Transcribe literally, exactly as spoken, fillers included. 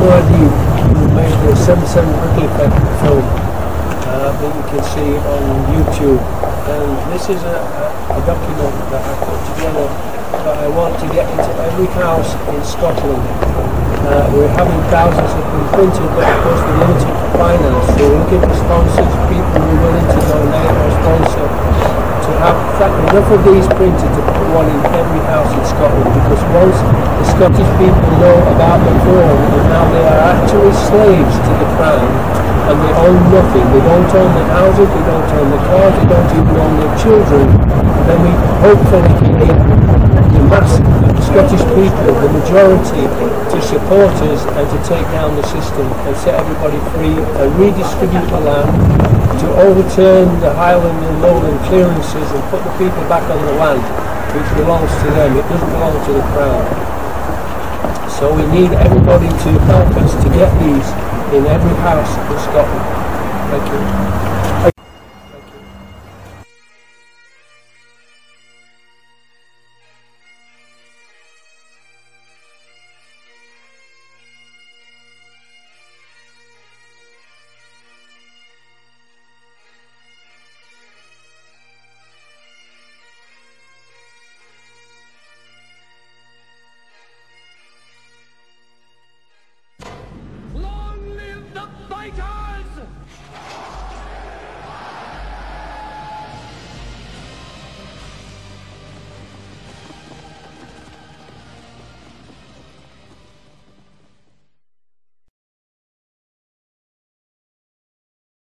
already made the seventy-seven Ripple Effect film uh, that you can see on YouTube, and this is a, a document that I put together that I want to get into every house in Scotland. Uh, we're having thousands of them printed, but of course we're limited for finance, so we're looking for sponsors, people who are willing to donate or sponsor, to have enough of these printed to put one in every house in Scotland, because once the Scottish people know about the crown and how they are actually slaves to the crown and they own nothing, they don't own the houses, they don't own the cars, they don't even own their children, then we hopefully can get the mass of the Scottish people, the majority, to support us and to take down the system and set everybody free and redistribute the land, to overturn the Highland and Lowland clearances and put the people back on the land which belongs to them. It doesn't belong to the crown. So we need everybody to help us to get these in every house in Scotland. Thank you. Thank you. Long live the fighter!